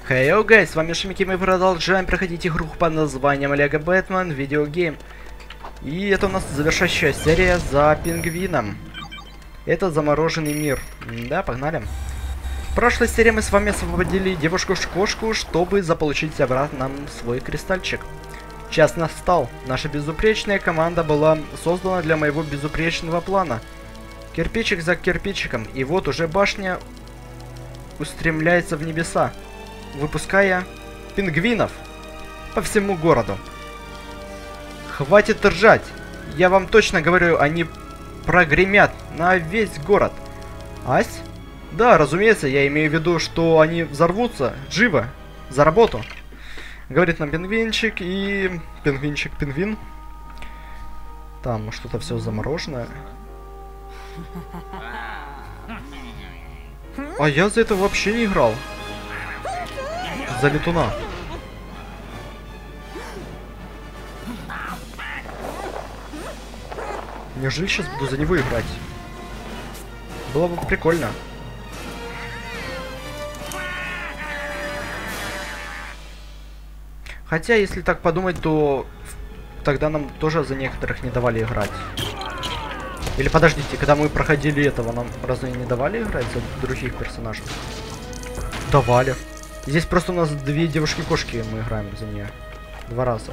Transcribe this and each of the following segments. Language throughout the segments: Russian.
Хей, гайс, с вами Шмики, мы продолжаем проходить игру под названием Лего Бэтмен Видеогейм. И это у нас завершающая серия за пингвином. Это замороженный мир. Да, погнали. В прошлой серии мы с вами освободили девушку-кошку, чтобы заполучить обратно свой кристальчик. Час настал. Наша безупречная команда была создана для моего безупречного плана. Кирпичик за кирпичиком, и вот уже башня устремляется в небеса, выпуская пингвинов по всему городу. Хватит ржать! Я вам точно говорю, они прогремят на весь город. Ась? Да, разумеется, я имею в виду, что они взорвутся живо, за работу. Говорит нам пингвинчик и... Пингвин. Там что-то все замороженное. А я за это вообще не играл. За летуна. Неужели сейчас буду за него играть? Было бы прикольно. Хотя, если так подумать, то тогда нам тоже за некоторых не давали играть. Или подождите, когда мы проходили этого, нам разве не давали играть за других персонажей? Давали. Здесь просто у нас две девушки-кошки, мы играем за нее. 2 раза.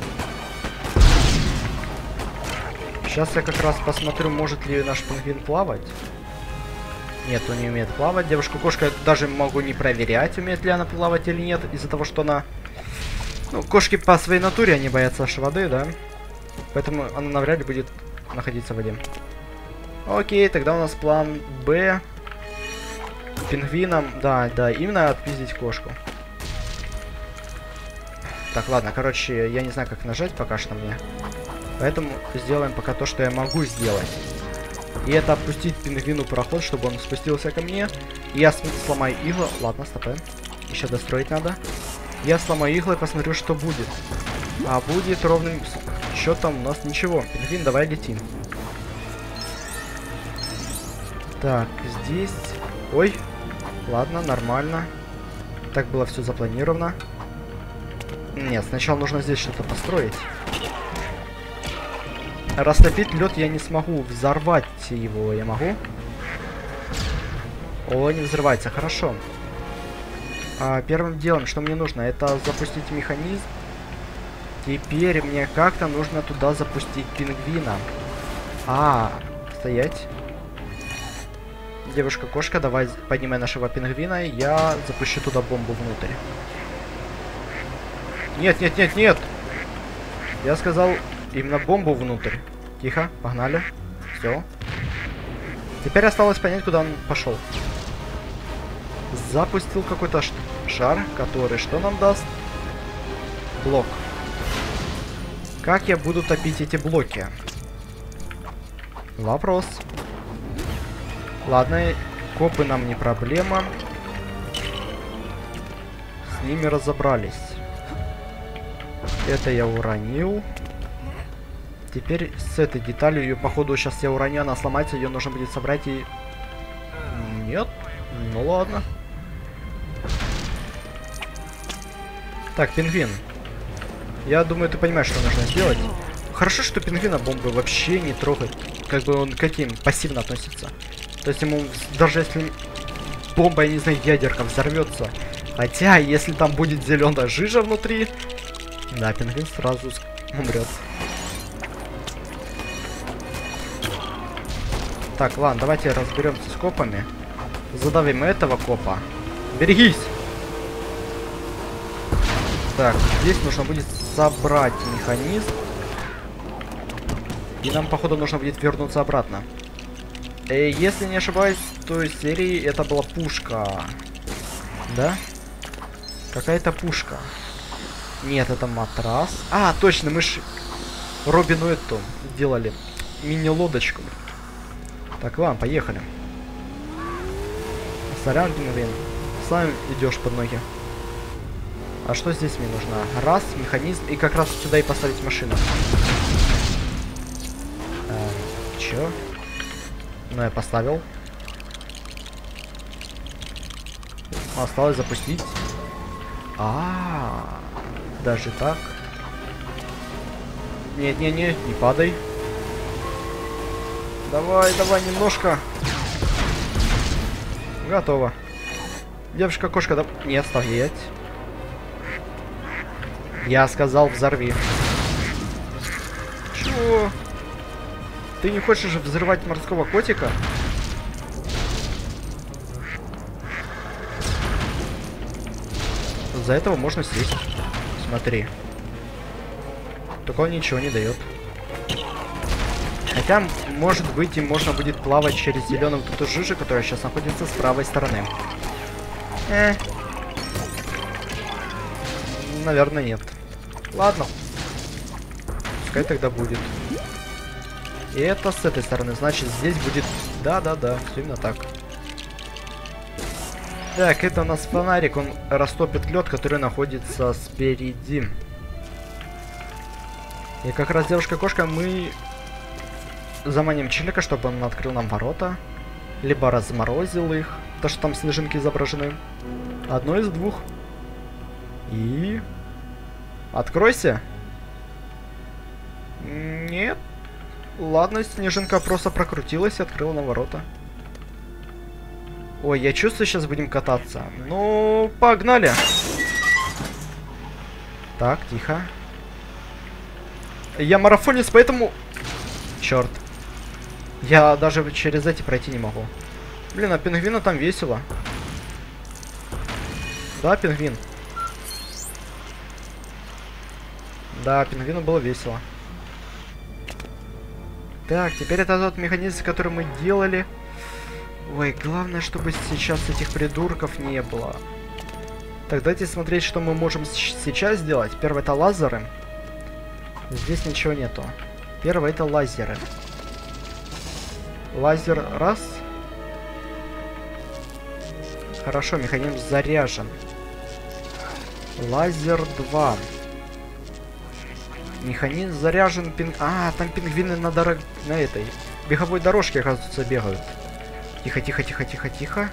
Сейчас я как раз посмотрю, может ли наш пингвин плавать. Нет, он не умеет плавать. Девушка-кошка даже могу не проверять, умеет ли она плавать или нет, из-за того, что она... Ну, кошки по своей натуре, они боятся аж воды, да? Поэтому она навряд ли будет находиться в воде. Окей, тогда у нас план Б. Пингвином, да, именно отпиздить кошку. Так, ладно, короче, я не знаю, как нажать пока что мне. Поэтому сделаем пока то, что я могу сделать. И это опустить пингвину проход, чтобы он спустился ко мне. Я сломаю иглы. Ладно, стопэ. Еще достроить надо. Я сломаю иглы и посмотрю, что будет. А будет ровным счетом у нас ничего. Пингвин, давай летим. Так, здесь... Ой. Ладно, нормально. Так было все запланировано. Нет, сначала нужно здесь что-то построить. Растопить лед я не смогу. Взорвать его я могу. О, не взрывается, хорошо. Первым делом, что мне нужно, это запустить механизм. Теперь мне как-то нужно туда запустить пингвина. Стоять. Девушка-кошка, давай поднимай нашего пингвина, и я запущу туда бомбу внутрь. Нет! Я сказал именно бомбу внутрь. Тихо, погнали. Все. Теперь осталось понять, куда он пошел. Запустил какой-то шар, который что нам даст? Блок. Как я буду топить эти блоки? Вопрос. Ладно, копы нам не проблема. С ними разобрались. Это я уронил. Теперь с этой деталью, ее походу сейчас я уроню, она сломается, ее нужно будет собрать и... Нет? Ну ладно. Так, пингвин. Я думаю, ты понимаешь, что нужно сделать. Хорошо, что пингвина бомбы вообще не трогает. Как бы он к каким пассивно относится. То есть ему, даже если бомба, я не знаю, ядерка взорвется. Хотя, если там будет зеленая жижа внутри, да, пингвин сразу умрет. Так, ладно, давайте разберемся с копами. Задавим этого копа. Берегись! Так, здесь нужно будет собрать механизм. И нам, походу, нужно будет вернуться обратно. Если не ошибаюсь, в той серии это была пушка. Да? Какая-то пушка. Нет, это матрас. Точно, мы ж Робину эту делали. Мини-лодочку. Так, ладно, поехали. Сорян, пингвин. Сам идешь под ноги. А что здесь мне нужно? Раз, механизм. И как раз сюда и поставить машину. Чё? Ну, я поставил. Осталось запустить. Даже так? Нет, не падай. Давай, немножко. Готово. Девушка-кошка, да... Нет, стоять. Я сказал, взорви. Чего? Ты не хочешь взрывать морского котика? За этого можно сесть. Смотри. Только он ничего не дает. Хотя, может быть, им можно будет плавать через зеленую вот эту жижу, которая сейчас находится с правой стороны. Наверное, нет. Ладно. Пускай тогда будет. И это с этой стороны. Значит, здесь будет... Да, все именно так. Так, это у нас фонарик. Он растопит лед, который находится спереди. И как раз девушка-кошка, мы заманим челика, чтобы он открыл нам ворота. Либо разморозил их. То, что там снежинки изображены. Одно из двух. И... Откройся. Нет. Ладно, снежинка просто прокрутилась и открыла нам ворота. Ой, я чувствую, сейчас будем кататься. Ну, погнали. Так, тихо. Я марафонец, поэтому... Черт. Я даже через эти пройти не могу. Блин, а пингвина там весело. Да, пингвин. Да, пингвину было весело. Так, теперь это тот механизм, который мы делали. Ой, главное, чтобы сейчас этих придурков не было. Так, давайте смотреть, что мы можем сейчас сделать. Первое — это лазеры. Здесь ничего нету. Первое — это лазеры. Лазер раз. Хорошо, механизм заряжен. Лазер 2. Механизм заряжен. Там пингвины на этой беговой дорожке, оказывается, бегают. Тихо, тихо, тихо, тихо, тихо.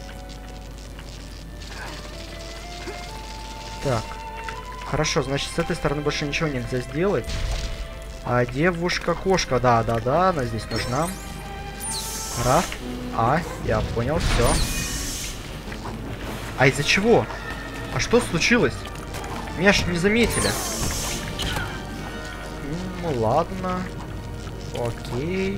Так. Хорошо, значит, с этой стороны больше ничего нельзя сделать. А девушка-кошка, да, она здесь нужна. Раз. Я понял, все. А из-за чего? А что случилось? Меня ж не заметили. Ну ладно. Окей.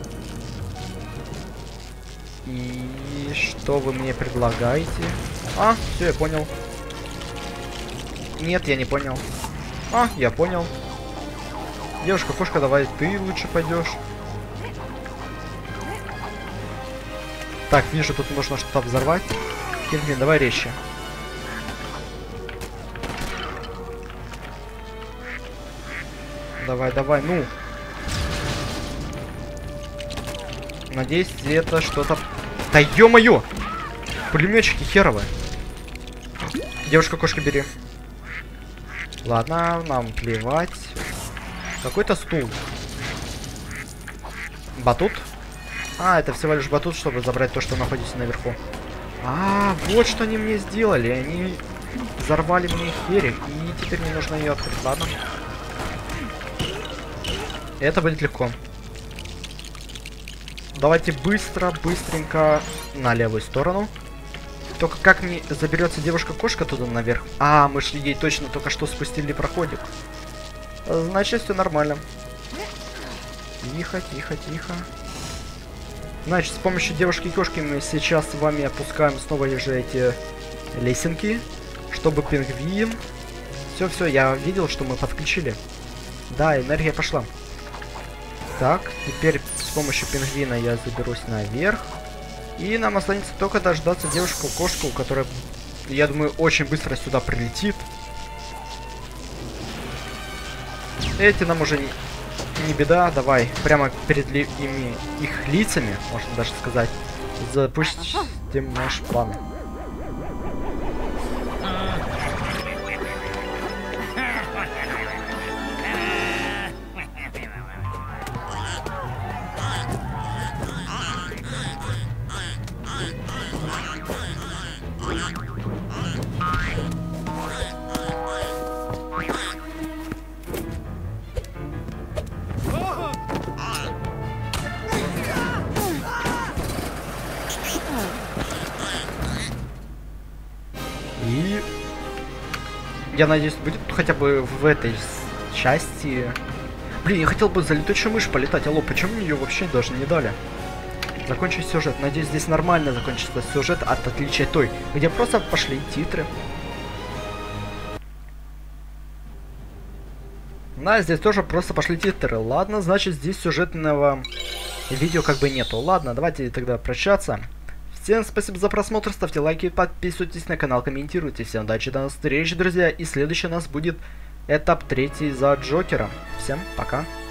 И что вы мне предлагаете? Все, я понял. Нет, я не понял. Я понял. Девушка-кошка, давай ты лучше пойдешь. Так, вижу, тут можно что-то взорвать. Пингвин, давай резче. Давай, ну. Надеюсь, это что-то... Да ё-моё! Пулеметчики херовые. Девушка-кошка, бери. Ладно, нам плевать. Какой-то стул. Батут? Это всего лишь батут, чтобы забрать то, что находится наверху. Вот что они мне сделали. Они взорвали мне херик, и теперь мне нужно ее открыть. Ладно. Это будет легко. Давайте быстренько на левую сторону. Только как мне заберется девушка-кошка туда наверх? Мы шли ей точно только что спустили проходик. Значит, все нормально. Тихо, тихо, тихо. Значит, с помощью девушки-кошки мы сейчас с вами опускаем снова же эти лесенки, чтобы пингвин... Все, я видел, что мы подключили. Да, энергия пошла. Так, теперь с помощью пингвина я заберусь наверх. И нам останется только дождаться девушку-кошку, которая, я думаю, очень быстро сюда прилетит. Эти нам уже не беда. Давай, прямо перед их лицами, можно даже сказать, запустим наш план. Я надеюсь, будет хотя бы в этой части. Блин, я хотел бы за летучую мышь полетать. Алло, почему мне ее вообще даже не дали? Закончить сюжет. Надеюсь, здесь нормально закончится сюжет, от отличия той, где просто пошли титры. Да, здесь тоже просто пошли титры. Ладно, значит, здесь сюжетного видео как бы нету. Ладно, давайте тогда прощаться. Всем спасибо за просмотр, ставьте лайки, подписывайтесь на канал, комментируйте. Всем удачи, до встречи, друзья. И следующий у нас будет этап 3 за Джокера. Всем пока.